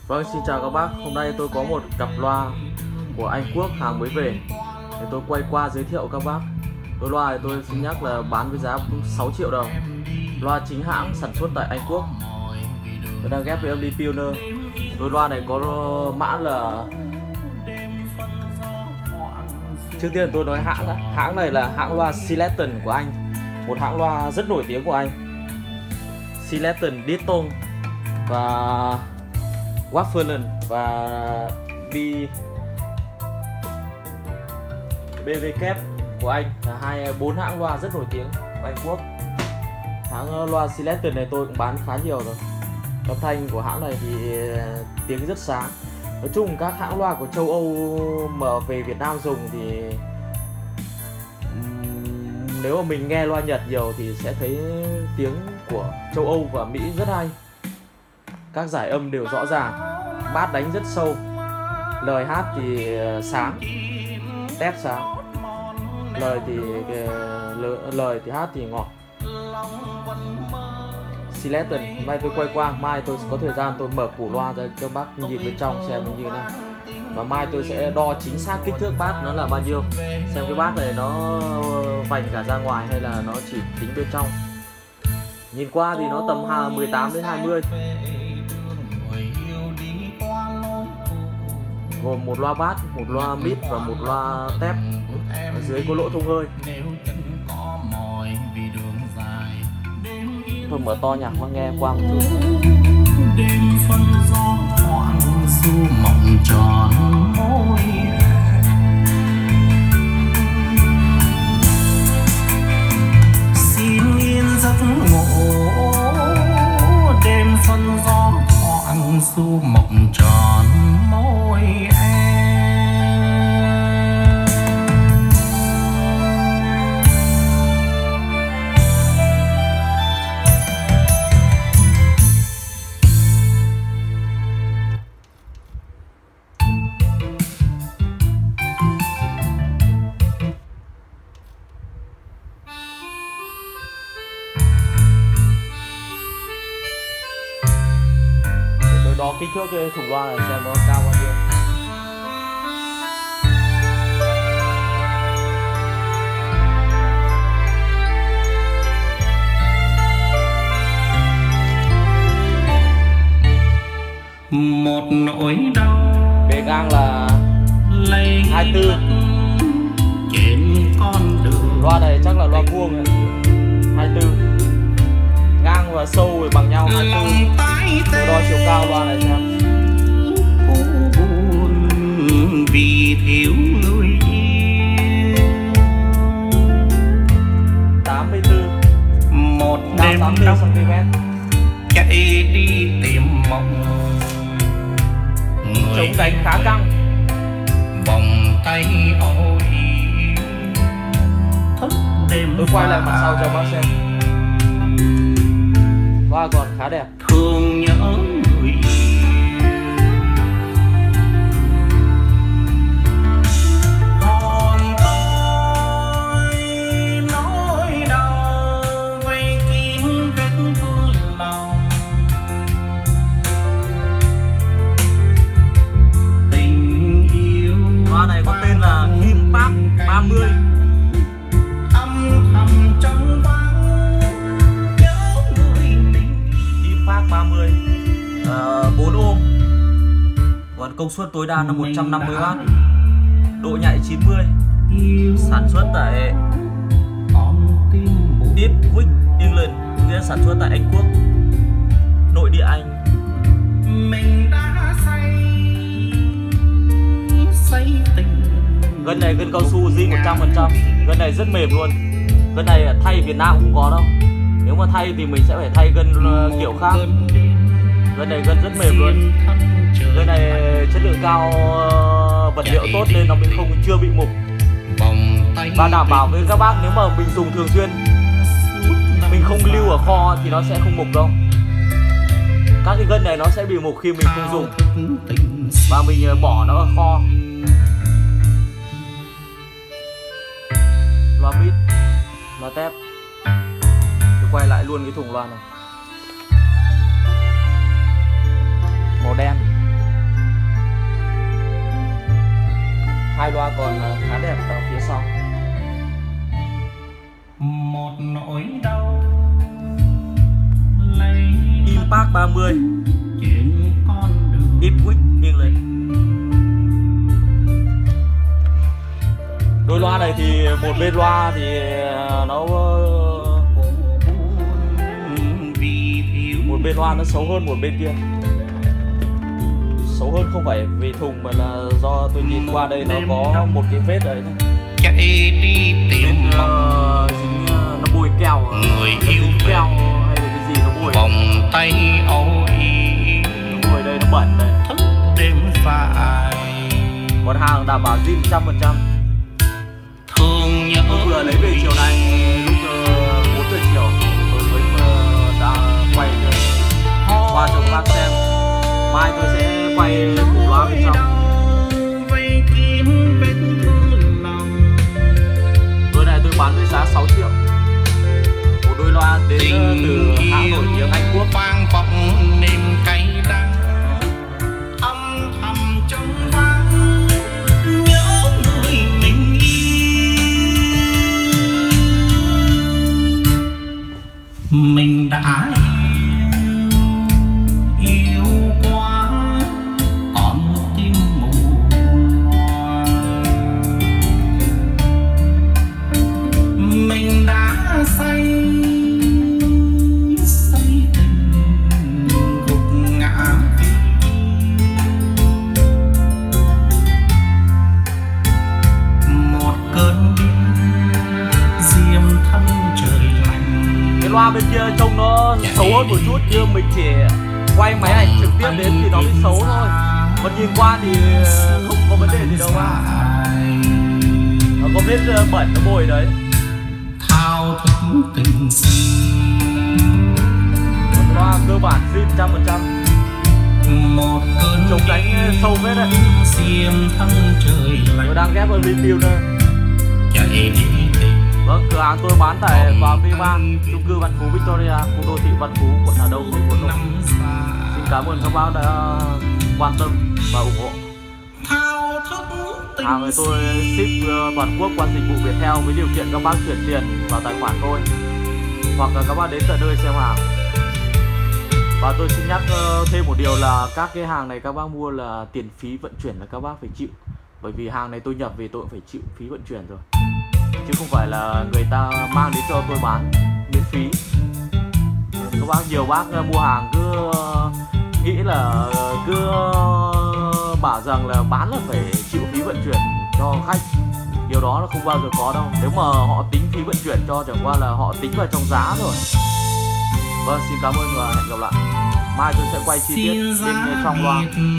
Vâng, xin chào các bác. Hôm nay tôi có một cặp loa của Anh Quốc hàng mới về để tôi quay qua giới thiệu các bác. Đôi loa này tôi xin nhắc là bán với giá 6 triệu đồng. Loa chính hãng sản xuất tại Anh Quốc. Tôi đang ghép với âm ly Pioneer. Đôi loa này có mã là... Trước tiên tôi nói hãng đã. Hãng này là hãng loa Sileton của Anh, một hãng loa rất nổi tiếng của Anh. Sileton, Ditton và Wafferlen và BVK của Anh là bốn hãng loa rất nổi tiếng của Anh Quốc. Hãng loa Sileton này tôi cũng bán khá nhiều rồi. Âm thanh của hãng này thì tiếng rất sáng. Nói chung các hãng loa của châu Âu mà về Việt Nam dùng thì nếu mà mình nghe loa Nhật nhiều thì sẽ thấy tiếng của châu Âu và Mỹ rất hay. Các giải âm đều rõ ràng, bass đánh rất sâu, lời hát thì sáng, tép sáng, lời thì hát thì ngọt. Sileton, hôm nay tôi quay qua, mai tôi có thời gian tôi mở củ loa ra cho bác nhìn bên trong xem như thế nào. Và mai tôi sẽ đo chính xác kích thước bass nó là bao nhiêu, xem cái bass này nó vành cả ra ngoài hay là nó chỉ tính bên trong. Nhìn qua thì nó tầm 18 đến 20. Gồm một loa bass, một loa mid và một loa tép. Ở dưới có lỗ thông hơi. Tôi mở to nhạc mà nghe qua một chút. Đêm phân gió thoảng du mộng tròn môi xin yên giấc ngủ. Đêm phân gió thoảng du mộng tròn môi Đo kích thước cái thùng loa này xem nó cao bao nhiêu. một nỗi đau Bề ngang là 24. trên con đường. Loa này chắc là loa vuông này. 24. Ngang và sâu thì bằng nhau 24. Tôi đo chiều cao loa này xem. Vì thiếu người yêu 84. Một đêm đông cm. chạy đi tìm mộng. Chống đánh khá căng. Vòng tay ôi thức đêm. Tôi quay lại mặt sau cho bác xem. Loa còn khá đẹp. Thương nhớ người còn tôi nỗi đau vây kín vết thương lòng. Tình yêu Loa này có tên là Impact 30. âm thầm trong vắng nhớ người mình. Impact 30 4 ohm. Còn công suất tối đa là 150W. Độ nhạy 90. Sản xuất tại Ipswich, England, nghĩa sản xuất tại Anh Quốc, nội địa Anh. Mình đã say tình. Gân này gân cao su zin 100%. Gân này rất mềm luôn. Gân này thay Việt Nam cũng có đâu. Nếu mà thay thì mình sẽ phải thay gân kiểu khác. Gân này gân rất mềm luôn. Gân này chất lượng cao, vật liệu tốt nên nó mình chưa bị mục. Và đảm bảo với các bác nếu mà mình dùng thường xuyên, mình không lưu ở kho thì nó sẽ không mục đâu. Các cái gân này nó sẽ bị mục khi mình không dùng và mình bỏ nó ở kho. Loa mid, loa tép. Tôi quay lại luôn cái thùng loa này. Màu đen. đôi loa này thì một bên loa thì nó một bên loa nó xấu hơn một bên kia. Xấu hơn không phải vì thùng mà là do tôi nhìn qua đây nó có một cái vết đấy này. Chạy đi tìm nó bôi keo, người yêu keo hay là cái gì nó bôi vòng tay ôi nó bôi đây nó bẩn đây. thức đêm phai. Còn hàng đảm bảo zin 100%. Thương nhớ Tôi vừa lấy về chiều nay lúc 4 giờ chiều tôi mới đã quay qua cho các bác xem. Mai tôi sẽ quay phủ loa bên trong. Đôi này tôi bán với giá 6 triệu. Một đôi loa đến từ hãng nổi tiếng Anh Quốc. vang vọng niềm cay đắng âm thầm trong vắng nhớ người mình yêu. Mình đã yêu quá còn tim mù loa. Mình đã say tình gục ngã. Một cơn diêm thân trời lạnh. Cái loa bên kia trông nó xấu hơn một chút, nhưng mình chỉ quay máy ảnh trực tiếp đến thì nó mới xấu thôi. Còn nhìn qua thì không có vấn đề gì đâu mà. Nó có vết bẩn nó bôi đấy. Thao thức tình sinh. Còn loa cơ bản zin 100%. Một cơn Chống đánh sâu vết đấy. diêm thân trời lạnh. Tôi đang ghép ở review đây. Chạy đi tìm Vâng, cửa hàng tôi bán tại Hòa V3, chung cư Văn Phú Victoria, khu đô thị Văn Phú, quận Hà Đông, thành phố Hà Nội. Xin cảm ơn các bác đã quan tâm và ủng hộ. Hàng này tôi ship toàn quốc qua dịch vụ Viettel với điều kiện các bác chuyển tiền vào tài khoản tôi, hoặc là các bác đến tận nơi xem hàng. Và tôi xin nhắc thêm một điều là các cái hàng này các bác mua là tiền phí vận chuyển là các bác phải chịu. Bởi vì hàng này tôi nhập về tôi cũng phải chịu phí vận chuyển rồi, chứ không phải là người ta mang đến cho tôi bán miễn phí. Các bác, nhiều bác mua hàng cứ nghĩ là cứ bảo rằng là bán là phải chịu phí vận chuyển cho khách. Điều đó là không bao giờ có đâu. Nếu mà họ tính phí vận chuyển cho chẳng qua là họ tính vào trong giá rồi. Vâng, xin cảm ơn và hẹn gặp lại. Mai tôi sẽ quay chi tiết bên trong loa.